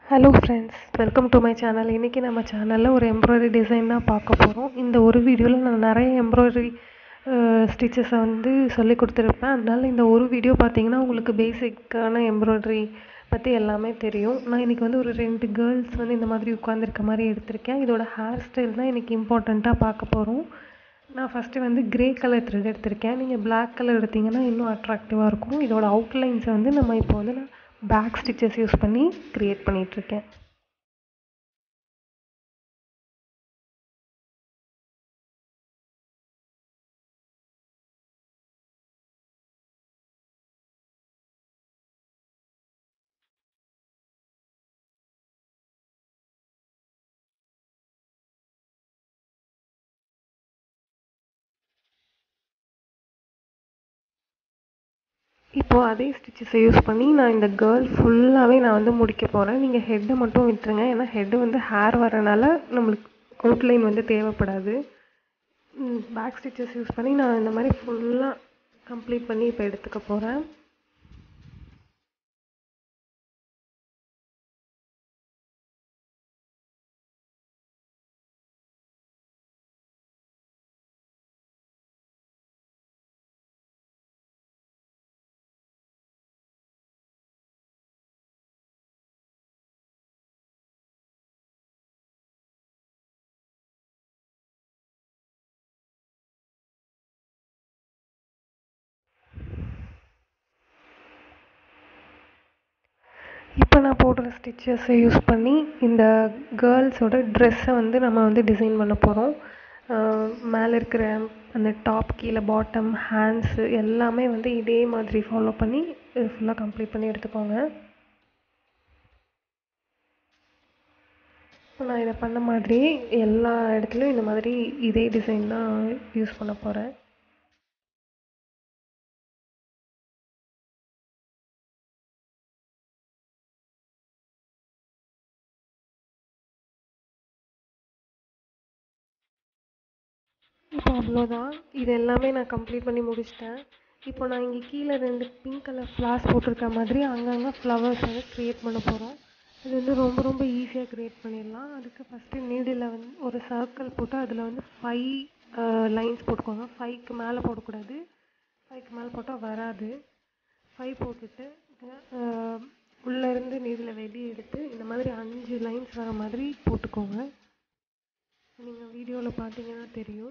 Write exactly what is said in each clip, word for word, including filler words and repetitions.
Hello friends, welcome to my channel. இன்றைக்கி நம்ம சேனலில் ஒரு எம்ப்ராய்டரி டிசைன் தான் பார்க்க போகிறோம். இந்த ஒரு வீடியோவில் நான் நிறைய எம்ப்ராய்டரி ஸ்டிச்சஸை வந்து சொல்லி கொடுத்துருப்பேன். அதனால் இந்த ஒரு வீடியோ பார்த்தீங்கன்னா உங்களுக்கு பேசிக்கான எம்ப்ராய்டரி பற்றி எல்லாமே தெரியும். நான் இன்றைக்கி வந்து ஒரு ரெண்டு கேர்ள்ஸ் வந்து இந்த மாதிரி உட்காந்துருக்க மாதிரி எடுத்திருக்கேன். இதோட ஹேர் ஸ்டைல் தான் இன்றைக்கி இம்பார்ட்டண்ட்டாக பார்க்க போகிறோம். நான் ஃபஸ்ட்டு வந்து க்ரே கலர் த்ரெட் எடுத்திருக்கேன். நீங்கள் பிளாக் கலர் எடுத்திங்கன்னா இன்னும் அட்ராக்டிவாக இருக்கும். இதோட அவுட்லைன்ஸை வந்து நம்ம இப்போ வந்து நான் பேக் ஸ்டிச்சஸ் யூஸ் பண்ணி க்ரியேட் பண்ணிகிட்ருக்கேன். இப்போது அதே ஸ்டிச்சஸை யூஸ் பண்ணி நான் இந்த கேர்ள் ஃபுல்லாகவே நான் வந்து முடிக்க போகிறேன். நீங்கள் ஹெட்டை மட்டும் விட்டுருங்க, ஏன்னா ஹெட்டு வந்து ஹேர் வரனால நம்மளுக்கு அவுட்லைன் வந்து தேவைப்படாது. பேக் ஸ்டிச்சஸ் யூஸ் பண்ணி நான் இந்த மாதிரி ஃபுல்லாக கம்ப்ளீட் பண்ணி இப்போ எடுத்துக்க போகிறேன். இப்போ நான் போடுற ஸ்டிச்சஸை யூஸ் பண்ணி இந்த கேர்ள்ஸோட ட்ரெஸ்ஸை வந்து நம்ம வந்து டிசைன் பண்ண போகிறோம். மேலே இருக்கிற அந்த டாப், கீழே பாட்டம், ஹேண்ட்ஸு எல்லாமே வந்து இதே மாதிரி ஃபாலோ பண்ணி ஃபுல்லாக கம்ப்ளீட் பண்ணி எடுத்துக்கோங்க. இப்போ நான் இதை பண்ண மாதிரி எல்லா இடத்துலையும் இந்த மாதிரி இதே டிசைன் தான் யூஸ் பண்ண போகிறேன். இப்போ அவ்வளோதான், இது எல்லாமே நான் கம்ப்ளீட் பண்ணி முடிச்சிட்டேன். இப்போ நான் இங்கே கீழே ரெண்டு பிங்க் கலர் ஃப்ளார்ஸ் போட்டிருக்க மாதிரி அங்கங்கே ஃப்ளவர்ஸ் வந்து க்ரியேட் பண்ண போகிறோம். இது வந்து ரொம்ப ரொம்ப ஈஸியாக க்ரியேட் பண்ணிடலாம். அதுக்கு ஃபஸ்ட்டு நீடில் வந்து ஒரு சர்க்கிள் போட்டு அதில் வந்து ஃபைவ் லைன்ஸ் போட்டுக்கோங்க. ஃபைவ்க்கு மேலே போடக்கூடாது, ஃபைவ்க்கு மேலே போட்டால் வராது. ஃபைவ் போட்டுட்டு உள்ளேருந்து நீடில் வெளியே எடுத்து இந்த மாதிரி அஞ்சு லைன்ஸ் வர மாதிரி போட்டுக்கோங்க. நீங்கள் வீடியோவில் பார்த்தீங்கன்னா தெரியும்.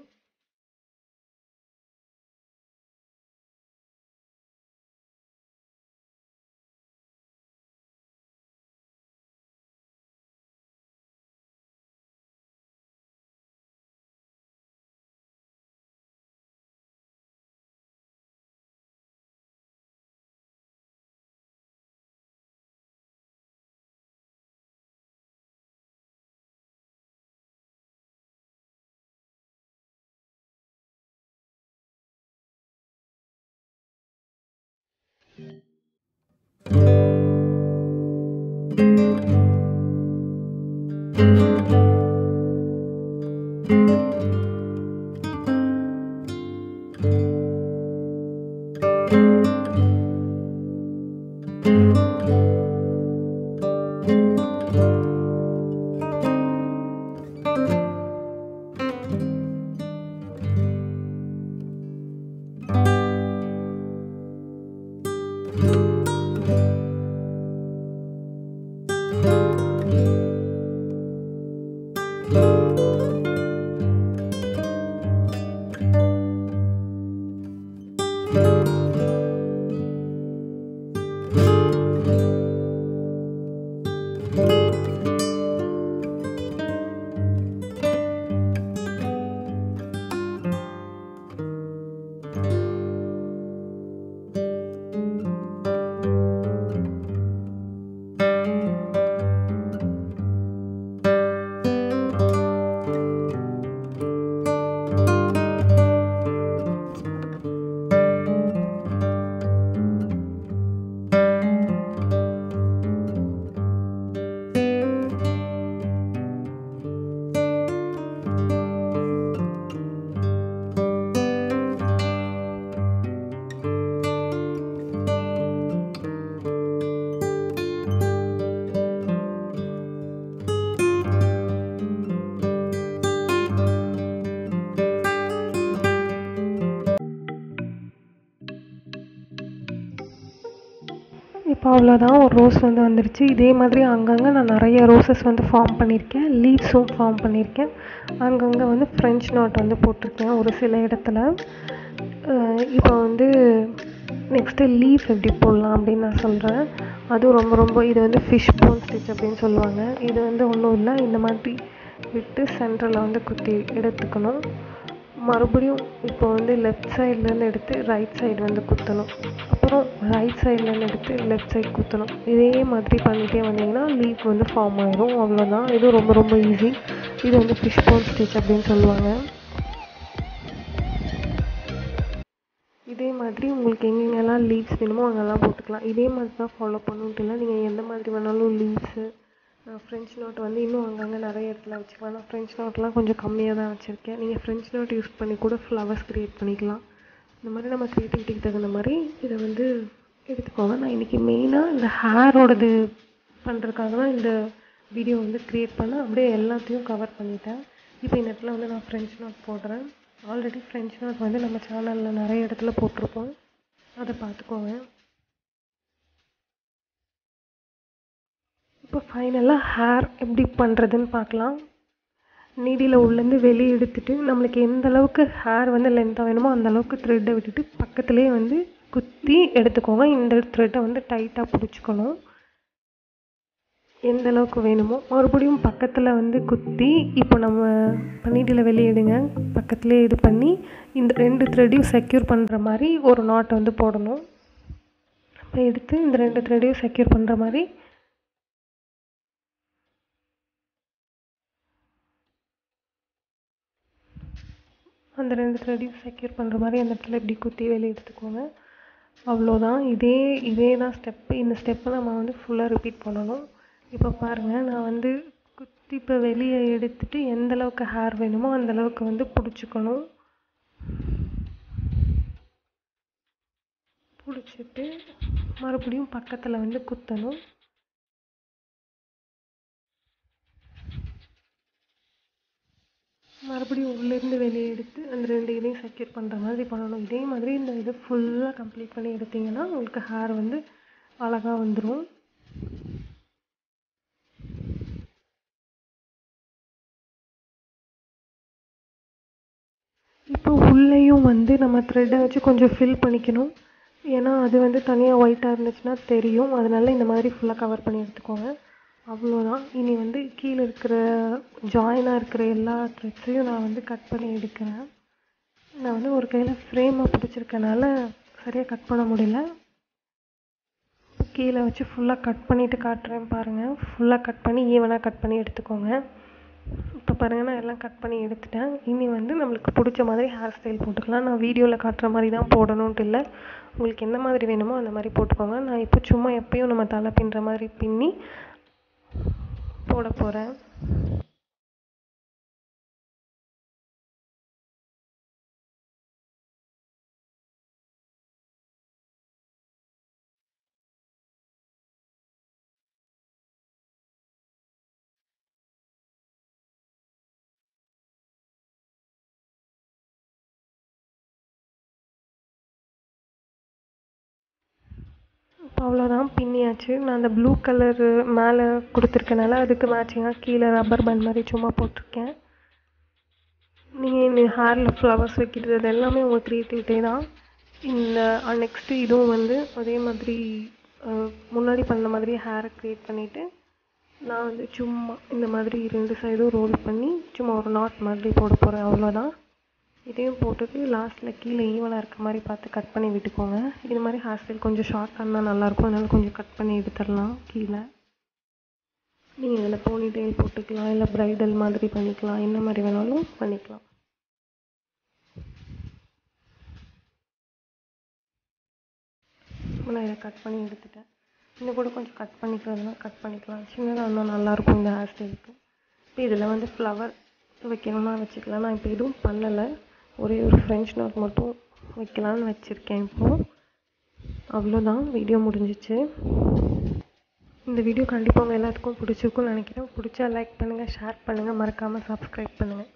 இப்போ அவ்வளோதான், ஒரு ரோஸ் வந்து வந்துருச்சு. இதே மாதிரி அங்கங்கே நான் நிறைய ரோசஸ் வந்து ஃபார்ம் பண்ணியிருக்கேன், லீவ்ஸும் ஃபார்ம் பண்ணியிருக்கேன். அங்கங்கே வந்து ஃப்ரெஞ்ச் நாட் வந்து போட்டிருக்கேன் ஒரு சில இடத்துல. இப்போ வந்து நெக்ஸ்ட்டு லீஃப் எப்படி போடலாம் அப்படின்னு நான் சொல்கிறேன். அதுவும் ரொம்ப ரொம்ப இது வந்து ஃபிஷ் போன் ஸ்டிச் அப்படின்னு சொல்லுவாங்க. இது வந்து ஒன்றும் இல்லை, இந்த மாதிரி விட்டு சென்டரில் வந்து குத்தி எடுத்துக்கணும். மறுபடியும் இப்போ வந்து லெஃப்ட் சைட்லேருந்து எடுத்து ரைட் சைடு வந்து குத்தணும். அப்புறம் ரைட் சைட்லேருந்து எடுத்து லெஃப்ட் சைடு குத்தணும். இதே மாதிரி பண்ணிகிட்டே வந்தீங்கன்னா லீஃப் வந்து ஃபார்ம் ஆயிடும். அவ்வளோதான், இது ரொம்ப ரொம்ப ஈஸி. இது வந்து ஃபிஷ் போன் ஸ்டிச் அப்படின்னு சொல்லுவாங்க. இதே மாதிரி உங்களுக்கு எங்கெங்கெல்லாம் லீவ்ஸ் வேணுமோ அங்கெல்லாம் போட்டுக்கலாம். இதே மாதிரி தான் ஃபாலோ பண்ணணுன்ட்டு இல்லை, நீங்கள் எந்த மாதிரி வேணாலும் லீவ்ஸு ஃப்ரெஞ்ச் நோட் வந்து இன்னும் அங்கங்கே நிறைய இடத்துல வச்சுக்கலாம். நான் ஃப்ரெஞ்ச் நோட்லாம் கொஞ்சம் கம்மியாக தான் வச்சுருக்கேன். நீங்கள் ஃப்ரெஞ்ச் நோட் யூஸ் பண்ணி கூட ஃப்ளவர்ஸ் க்ரியேட் பண்ணிக்கலாம். இந்த மாதிரி நம்ம க்ரியேட்டிவிட்டிக்கு தகுந்த மாதிரி இதை வந்து எடுத்துக்கோங்க. நான் இன்றைக்கி மெயினாக இந்த ஹேரோடது பண்ணுறதுக்காக தான் இந்த வீடியோ வந்து க்ரியேட் பண்ணேன். அப்படியே எல்லாத்தையும் கவர் பண்ணிட்டேன். இப்போ இந்த இடத்துல வந்து நான் ஃப்ரெஞ்ச் நோட் போடுறேன். ஆல்ரெடி ஃப்ரெஞ்ச் நோட் வந்து நம்ம சேனலில் நிறைய இடத்துல போட்டிருப்போம், அதை பார்த்துக்கோங்க. இப்போ ஃபைனலாக ஹேர் எப்படி பண்ணுறதுன்னு பார்க்கலாம். நீடியில் உள்ளேருந்து வெளியே எடுத்துகிட்டு நம்மளுக்கு எந்த அளவுக்கு ஹேர் வந்து லென்த்தாக வேணுமோ அந்த அளவுக்கு த்ரெட்டை விட்டுட்டு பக்கத்துலேயே வந்து குத்தி எடுத்துக்கோங்க. இந்த த்ரெட்டை வந்து டைட்டாக பிடிச்சிக்கணும் எந்த அளவுக்கு வேணுமோ. மறுபடியும் பக்கத்தில் வந்து குத்தி இப்போ நம்ம நீடியில் வெளியே எடுங்க, பக்கத்துலேயே இது பண்ணி இந்த ரெண்டு த்ரெட்டையும் செக்யூர் பண்ணுற மாதிரி ஒரு நாட்டை வந்து போடணும். இப்போ எடுத்து இந்த ரெண்டு த்ரெட்டையும் செக்யூர் பண்ணுற மாதிரி அந்த ரெண்டு த்ரெட்டையும் செக்யூர் பண்ணுற மாதிரி அந்த இடத்துல இப்படி குத்தி வெளியே எடுத்துக்கோங்க. அவ்வளோதான், இதே இதே தான் ஸ்டெப்பு. இந்த ஸ்டெப்பை நம்ம வந்து ஃபுல்லாக ரிப்பீட் பண்ணணும். இப்போ பாருங்கள், நான் வந்து குத்தி இப்போ வெளியே எடுத்துகிட்டு எந்தளவுக்கு ஹேர் வேணுமோ அந்தளவுக்கு வந்து பிடிச்சிக்கணும். பிடிச்சிட்டு மறுபடியும் பக்கத்தில் வந்து குத்தணும். மறுபடியும் உள்ளேருந்து வெளியே எடுத்து அந்த ரெண்டு இதையும் செக்யூர் பண்ணுற மாதிரி பண்ணணும். இதே மாதிரி இந்த இது ஃபுல்லாக கம்ப்ளீட் பண்ணி எடுத்திங்கன்னா உங்களுக்கு ஹேர் வந்து அழகாக வந்துடும். இப்போ உள்ளேயும் வந்து நம்ம த்ரெட்டை வச்சு கொஞ்சம் ஃபில் பண்ணிக்கணும். ஏன்னா அது வந்து தனியாக ஒயிட்டாக இருந்துச்சுன்னா தெரியும். அதனால இந்த மாதிரி ஃபுல்லாக கவர் பண்ணி எடுத்துக்கோங்க. அவ்வளோதான். இனி வந்து கீழே இருக்கிற ஜாயினாக இருக்கிற எல்லா த்ரெட்ஸையும் நான் வந்து கட் பண்ணி எடுக்கிறேன். நான் வந்து ஒரு கையில் ஃப்ரேமாக பிடிச்சிருக்கனால சரியாக கட் பண்ண முடியல. கீழே வச்சு ஃபுல்லாக கட் பண்ணிவிட்டு காட்டுறேன் பாருங்கள். ஃபுல்லாக கட் பண்ணி ஈவனாக கட் பண்ணி எடுத்துக்கோங்க. இப்போ பாருங்கள், நான் எல்லாம் கட் பண்ணி எடுத்துட்டேன். இனி வந்து நம்மளுக்கு பிடிச்ச மாதிரி ஹேர் ஸ்டைல் போட்டுக்கலாம். நான் வீடியோவில் காட்டுற மாதிரி தான் போடணுன்ட்டு இல்லை, உங்களுக்கு எந்த மாதிரி வேணுமோ அந்த மாதிரி போட்டுக்கோங்க. நான் இப்போ சும்மா எப்பயும் நம்ம தலை பின்னுற மாதிரி பின்னி போட போகிறேன். இப்போ அவ்வளோதான், பின்னியாச்சு. நான் அந்த ப்ளூ கலரு மேலே கொடுத்துருக்கனால அதுக்கு மேட்சிங்காக கீழே ரப்பர் பேண்ட் மாதிரி சும்மா போட்டிருக்கேன். நீங்கள் ஹேரில் ஃப்ளவர்ஸ் வைக்கிறது அது எல்லாமே உங்கள் க்ரியேட்டிவிட்டி தான். இந்த நெக்ஸ்ட்டு இதுவும் வந்து அதே மாதிரி முன்னாடி பண்ண மாதிரி ஹேரை க்ரியேட் பண்ணிவிட்டு நான் வந்து சும்மா இந்த மாதிரி ரெண்டு சைடும் ரோல் பண்ணி சும்மா ஒரு நாட் மாதிரி போட போகிறேன். அவ்வளோதான். இதையும் போட்டுட்டு லாஸ்ட்டில் கீழே ஈவனாக இருக்க மாதிரி பார்த்து கட் பண்ணி விட்டுக்கோங்க. இது மாதிரி ஹேர் ஸ்டைல் கொஞ்சம் ஷார்ட்டாக இருந்தால் நல்லாயிருக்கும், அதனால் கொஞ்சம் கட் பண்ணி எடுத்துடலாம். கீழே நீங்கள் இதில் போனி டெயில் போட்டுக்கலாம், இல்லை ப்ரைடல் மாதிரி பண்ணிக்கலாம், என்ன மாதிரி வேணாலும் பண்ணிக்கலாம். நான் இதை கட் பண்ணி எடுத்துட்டேன். இன்னும் கூட கொஞ்சம் கட் பண்ணிக்கிறதுனா கட் பண்ணிக்கலாம், சின்னதாக இருந்தால் நல்லாயிருக்கும் இந்த ஹேர் ஸ்டைலுக்கு. இப்போ இதில் வந்து ஃப்ளவர் வைக்கணும்னா வச்சுக்கலாம். நான் இப்போ எதுவும் பண்ணலை, ஒரே ஒரு ஃப்ரெஞ்ச் நாட் மட்டும் வைக்கலான்னு வச்சுருக்கேன் இப்போது. அவ்வளோதான், வீடியோ முடிஞ்சிச்சு. இந்த வீடியோ கண்டிப்பாக உங்கள் எல்லாத்துக்கும் பிடிச்சிருக்குன்னு நினைக்கிறேன். பிடிச்சா லைக் பண்ணுங்கள், ஷேர் பண்ணுங்கள், மறக்காமல் சப்ஸ்கிரைப் பண்ணுங்கள்.